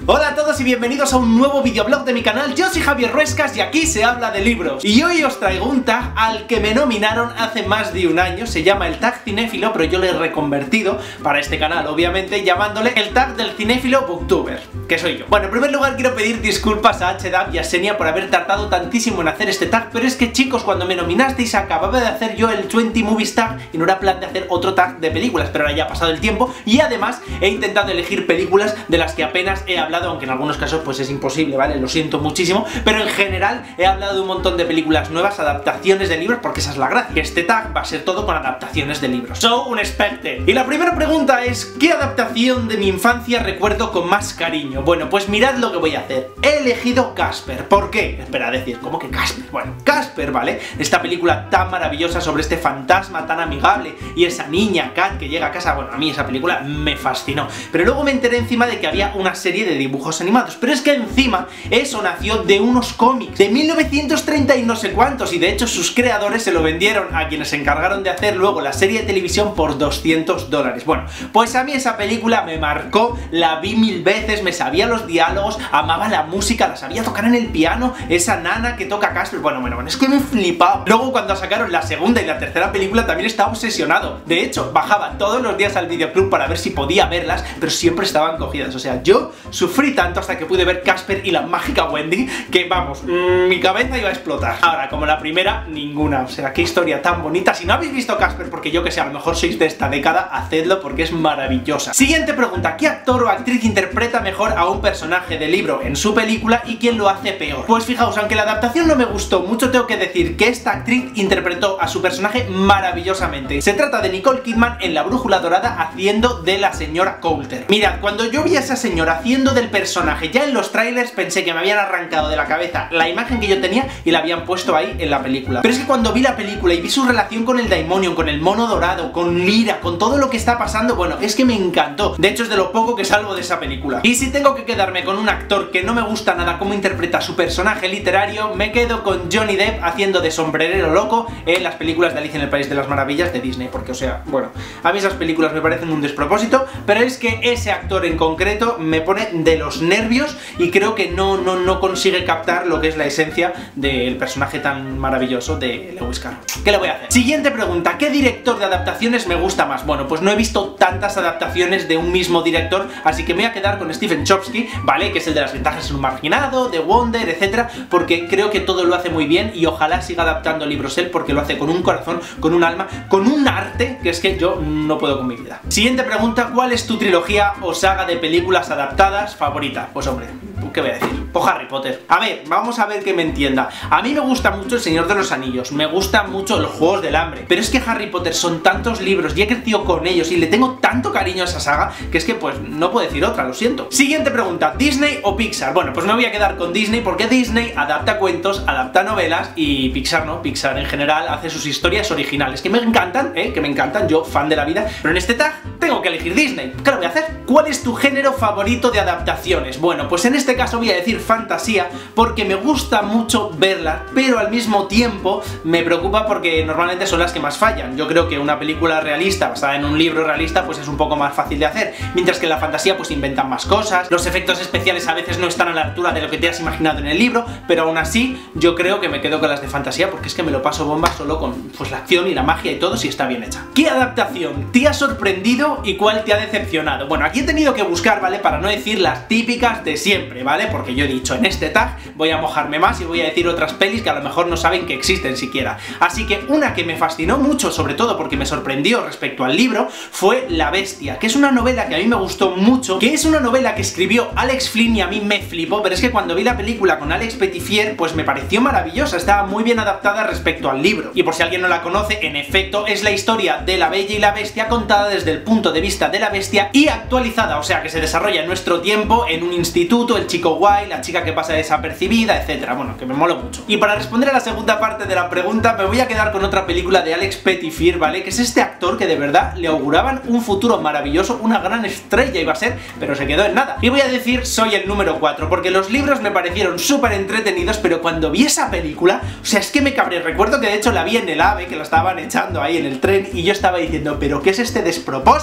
Hola a todos y bienvenidos a un nuevo videoblog de mi canal. Yo soy Javier Ruescas y aquí se habla de libros. Y hoy os traigo un tag al que me nominaron hace más de un año. Se llama el tag cinéfilo, pero yo lo he reconvertido para este canal, obviamente, llamándole el tag del cinéfilo booktuber, que soy yo. Bueno, en primer lugar quiero pedir disculpas a HDAP y a Senia por haber tardado tantísimo en hacer este tag, pero es que, chicos, cuando me nominasteis acababa de hacer yo el 20 Movies tag y no era plan de hacer otro tag de películas, pero ahora ya ha pasado el tiempo y además he intentado elegir películas de las que apenas he hablado, aunque en algunos casos pues es imposible, ¿vale? Lo siento muchísimo, pero en general he hablado de un montón de películas nuevas, adaptaciones de libros, porque esa es la gracia. Este tag va a ser todo con adaptaciones de libros. So, un expecte. Y la primera pregunta es, ¿qué adaptación de mi infancia recuerdo con más cariño? Bueno, pues mirad lo que voy a hacer. He elegido Casper. ¿Por qué? Espera, decir, ¿cómo que Casper? Bueno, Casper, ¿vale? Esta película tan maravillosa sobre este fantasma tan amigable y esa niña, Kat, que llega a casa. Bueno, a mí esa película me fascinó. Pero luego me enteré encima de que había una serie de dibujos animados, pero es que encima eso nació de unos cómics de 1930 y no sé cuántos, y de hecho sus creadores se lo vendieron a quienes se encargaron de hacer luego la serie de televisión por $200. Bueno, pues a mí esa película me marcó, la vi 1000 veces, me sabía los diálogos, amaba la música, la sabía tocar en el piano, esa nana que toca Casper, bueno, es que me flipaba. Luego cuando sacaron la segunda y la tercera película también estaba obsesionado, de hecho bajaba todos los días al videoclub para ver si podía verlas, pero siempre estaban cogidas, o sea, yo sufrí tanto hasta que pude ver Casper y la mágica Wendy que, vamos, mi cabeza iba a explotar. Ahora, como la primera, ninguna. O sea, qué historia tan bonita. Si no habéis visto Casper, porque yo que sé, a lo mejor sois de esta década, hacedlo porque es maravillosa. Siguiente pregunta, ¿qué actor o actriz interpreta mejor a un personaje de libro en su película y quién lo hace peor? Pues fijaos, aunque la adaptación no me gustó mucho, tengo que decir que esta actriz interpretó a su personaje maravillosamente. Se trata de Nicole Kidman en La Brújula Dorada haciendo de la señora Coulter. Mirad, cuando yo vi a esa señora haciendo del personaje, ya en los trailers pensé que me habían arrancado de la cabeza la imagen que yo tenía y la habían puesto ahí en la película. Pero es que cuando vi la película y vi su relación con el Daimonion, con el mono dorado, con Lyra, con todo lo que está pasando, bueno, es que me encantó. De hecho es de lo poco que salvo de esa película. Y si tengo que quedarme con un actor que no me gusta nada cómo interpreta su personaje literario, me quedo con Johnny Depp haciendo de sombrerero loco en las películas de Alicia en el País de las Maravillas de Disney, porque, o sea, bueno, a mí esas películas me parecen un despropósito, pero es que ese actor en concreto me pone de los nervios y creo que no consigue captar lo que es la esencia del personaje tan maravilloso de Lewis Carroll. ¿Qué le voy a hacer? Siguiente pregunta, ¿qué director de adaptaciones me gusta más? Bueno, pues no he visto tantas adaptaciones de un mismo director, así que me voy a quedar con Stephen Chbosky, ¿vale? Que es el de Las Ventajas en un Marginado, de Wonder, etcétera, porque creo que todo lo hace muy bien y ojalá siga adaptando libros él, porque lo hace con un corazón, con un alma, con un arte, que es que yo no puedo con mi vida. Siguiente pregunta, ¿cuál es tu trilogía o saga de películas adaptadas favorita? Pues hombre, ¿qué voy a decir? Pues Harry Potter. A ver, vamos a ver que me entienda. A mí me gusta mucho El Señor de los Anillos, me gustan mucho los Juegos del Hambre, pero es que Harry Potter son tantos libros y he crecido con ellos y le tengo tanto cariño a esa saga que es que pues no puedo decir otra, lo siento. Siguiente pregunta, ¿Disney o Pixar? Bueno, pues me voy a quedar con Disney porque Disney adapta cuentos, adapta novelas y Pixar no, Pixar en general hace sus historias originales, que me encantan, que me encantan, yo fan de la vida, pero en este tag tengo que elegir Disney. ¿Qué lo voy a hacer? ¿Cuál es tu género favorito de adaptaciones? Bueno, pues en este caso voy a decir fantasía porque me gusta mucho verlas, pero al mismo tiempo me preocupa porque normalmente son las que más fallan. Yo creo que una película realista basada en un libro realista pues es un poco más fácil de hacer, mientras que en la fantasía pues inventan más cosas, los efectos especiales a veces no están a la altura de lo que te has imaginado en el libro, pero aún así yo creo que me quedo con las de fantasía porque es que me lo paso bomba solo con pues la acción y la magia y todo si está bien hecha. ¿Qué adaptación te ha sorprendido y cuál te ha decepcionado? Bueno, aquí he tenido que buscar, ¿vale? Para no decir las típicas de siempre, ¿vale? Porque yo he dicho, en este tag voy a mojarme más y voy a decir otras pelis que a lo mejor no saben que existen siquiera. Así que una que me fascinó mucho, sobre todo porque me sorprendió respecto al libro, fue La Bestia, que es una novela que a mí me gustó mucho, que es una novela que escribió Alex Flynn y a mí me flipó, pero es que cuando vi la película con Alex Pettyfer, pues me pareció maravillosa, estaba muy bien adaptada respecto al libro. Y por si alguien no la conoce, en efecto, es la historia de La Bella y la Bestia contada desde el punto de vista de la bestia y actualizada, o sea que se desarrolla en nuestro tiempo, en un instituto, el chico guay, la chica que pasa desapercibida, etcétera. Bueno, que me mola mucho. Y para responder a la segunda parte de la pregunta, me voy a quedar con otra película de Alex Pettyfer, ¿vale? Que es este actor que de verdad le auguraban un futuro maravilloso, una gran estrella iba a ser, pero se quedó en nada. Y voy a decir, soy el número 4, porque los libros me parecieron súper entretenidos, pero cuando vi esa película, o sea, es que me cabré. Recuerdo que de hecho la vi en el AVE, que la estaban echando ahí en el tren, y yo estaba diciendo, ¿pero qué es este despropósito?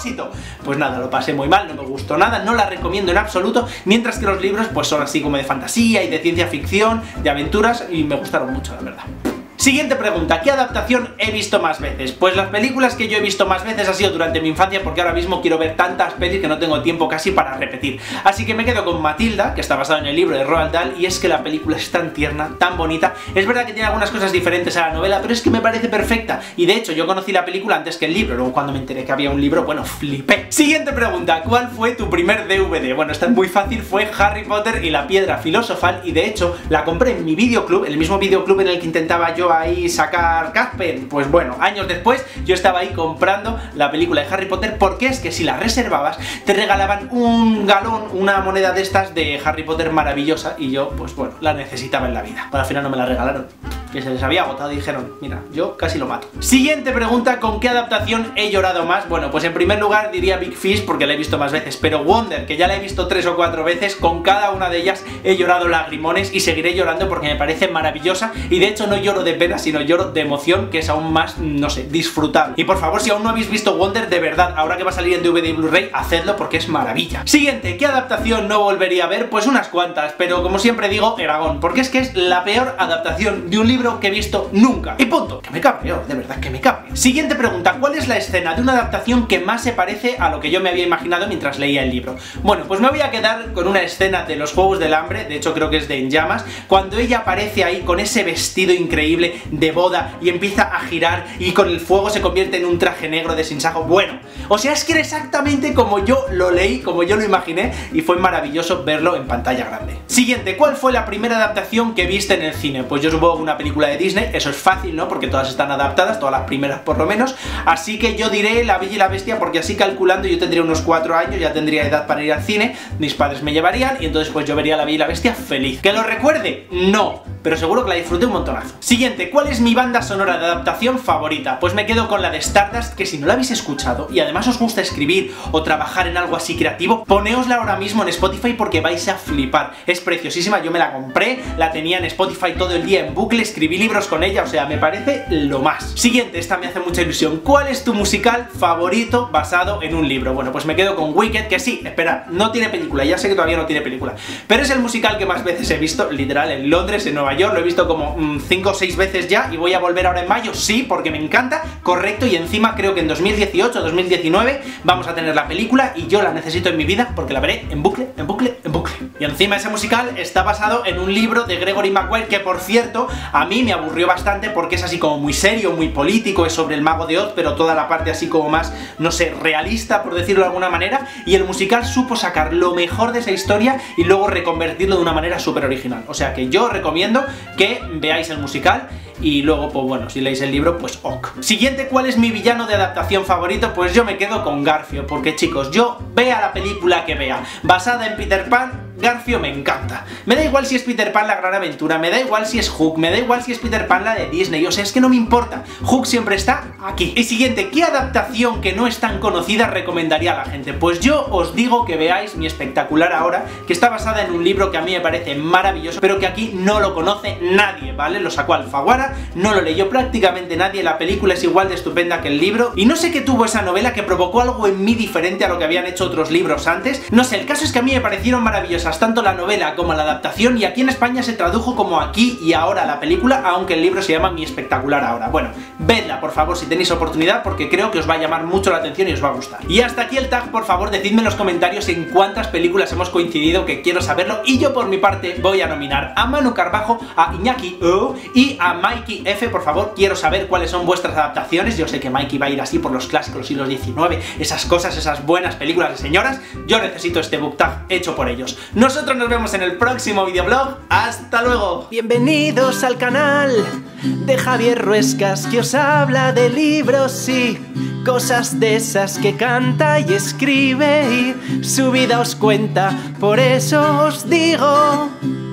propósito. Pues nada, lo pasé muy mal, no me gustó nada, no la recomiendo en absoluto, mientras que los libros pues son así como de fantasía y de ciencia ficción, de aventuras, y me gustaron mucho, la verdad. Siguiente pregunta, ¿qué adaptación he visto más veces? Pues las películas que yo he visto más veces ha sido durante mi infancia, porque ahora mismo quiero ver tantas pelis que no tengo tiempo casi para repetir. Así que me quedo con Matilda, que está basada en el libro de Roald Dahl, y es que la película es tan tierna, tan bonita. Es verdad que tiene algunas cosas diferentes a la novela, pero es que me parece perfecta. Y de hecho yo conocí la película antes que el libro, luego cuando me enteré que había un libro, bueno, flipé. Siguiente pregunta, ¿cuál fue tu primer DVD? Bueno, esta es muy fácil, fue Harry Potter y la Piedra Filosofal, y de hecho la compré en mi videoclub, el mismo videoclub en el que intentaba yo ahí sacar Casper. Pues bueno, años después yo estaba ahí comprando la película de Harry Potter, porque es que si la reservabas te regalaban un galón, una moneda de estas de Harry Potter maravillosa, y yo pues bueno, la necesitaba en la vida. Pero al final no me la regalaron, que se les había agotado y dijeron, mira, yo casi lo mato. Siguiente pregunta, ¿con qué adaptación he llorado más? Bueno, pues en primer lugar diría Big Fish, porque la he visto más veces, pero Wonder, que ya la he visto 3 o 4 veces, con cada una de ellas he llorado lagrimones y seguiré llorando porque me parece maravillosa, y de hecho no lloro de pena, sino lloro de emoción, que es aún más, no sé, disfrutable. Y por favor, si aún no habéis visto Wonder, de verdad, ahora que va a salir en DVD y Blu-ray, hacedlo porque es maravilla. Siguiente, ¿qué adaptación no volvería a ver? Pues unas cuantas, pero como siempre digo, Eragon, porque es que es la peor adaptación de un libro que he visto nunca. Y punto. Que me cabreo, de verdad que me cabreo. Siguiente pregunta, ¿cuál es la escena de una adaptación que más se parece a lo que yo me había imaginado mientras leía el libro? Bueno, pues me voy a quedar con una escena de los Juegos del Hambre, de hecho creo que es de En Llamas, cuando ella aparece ahí con ese vestido increíble de boda y empieza a girar y con el fuego se convierte en un traje negro de sinsajo. Bueno, o sea, es que era exactamente como yo lo leí, como yo lo imaginé, y fue maravilloso verlo en pantalla grande. Siguiente, ¿cuál fue la primera adaptación que viste en el cine? Pues yo supongo que una película de Disney, eso es fácil, ¿no? Porque todas están adaptadas, todas las primeras por lo menos, así que yo diré La Bella y la Bestia, porque así calculando yo tendría unos 4 años, ya tendría edad para ir al cine, mis padres me llevarían y entonces pues yo vería La Bella y la Bestia feliz. ¿Que lo recuerde? No, pero seguro que la disfruté un montonazo. Siguiente, ¿cuál es mi banda sonora de adaptación favorita? Pues me quedo con la de Stardust, que si no la habéis escuchado y además os gusta escribir o trabajar en algo así creativo, poneosla ahora mismo en Spotify porque vais a flipar. Es preciosísima, yo me la compré, la tenía en Spotify todo el día en bucle, escribí libros con ella, o sea, me parece lo más. Siguiente, esta me hace mucha ilusión. ¿Cuál es tu musical favorito basado en un libro? Bueno, pues me quedo con Wicked, que sí, espera, no tiene película, ya sé que todavía no tiene película, pero es el musical que más veces he visto, literal, en Londres, en Nueva York, lo he visto como 5 o 6 veces ya, y voy a volver ahora en mayo, sí, porque me encanta, correcto, y encima creo que en 2018 o 2019 vamos a tener la película y yo la necesito en mi vida porque la veré en bucle, en bucle, en bucle. Y encima ese musical está basado en un libro de Gregory Maguire que, por cierto, a mí me aburrió bastante porque es así como muy serio, muy político, es sobre el Mago de Oz, pero toda la parte así como más, no sé, realista, por decirlo de alguna manera, y el musical supo sacar lo mejor de esa historia y luego reconvertirlo de una manera súper original. O sea que yo recomiendo que veáis el musical y luego, pues bueno, si leéis el libro, pues ok. Siguiente, ¿cuál es mi villano de adaptación favorito? Pues yo me quedo con Garfio, porque chicos, yo vea la película que vea, basada en Peter Pan, Garfio me encanta. Me da igual si es Peter Pan la gran aventura, me da igual si es Hook, me da igual si es Peter Pan la de Disney, o sea, es que no me importa. Hook siempre está aquí. Y siguiente, ¿qué adaptación que no es tan conocida recomendaría a la gente? Pues yo os digo que veáis Mi Espectacular Ahora, que está basada en un libro que a mí me parece maravilloso, pero que aquí no lo conoce nadie, ¿vale? Lo sacó Alfaguara, no lo leyó prácticamente nadie, la película es igual de estupenda que el libro, y no sé qué tuvo esa novela que provocó algo en mí diferente a lo que habían hecho otros libros antes. No sé, el caso es que a mí me parecieron maravillosas tanto la novela como la adaptación, y aquí en España se tradujo como Aquí y Ahora la película, aunque el libro se llama Mi Espectacular Ahora. Bueno, vedla por favor si tenéis oportunidad, porque creo que os va a llamar mucho la atención y os va a gustar. Y hasta aquí el tag, por favor decidme en los comentarios en cuántas películas hemos coincidido, que quiero saberlo, y yo por mi parte voy a nominar a Manu Carbajo, a Iñaki O y a Mikey F. Por favor, quiero saber cuáles son vuestras adaptaciones. Yo sé que Mikey va a ir así por los clásicos siglos XIX, esas cosas, esas buenas películas de señoras. Yo necesito este book tag hecho por ellos. Nosotros nos vemos en el próximo videoblog. ¡Hasta luego! Bienvenidos al canal de Javier Ruescas, que os habla de libros y cosas de esas que canta y escribe y su vida os cuenta. Por eso os digo,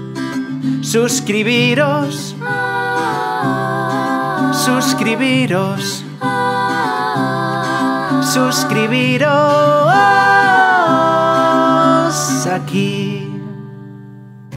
suscribiros, suscribiros, suscribiros aquí.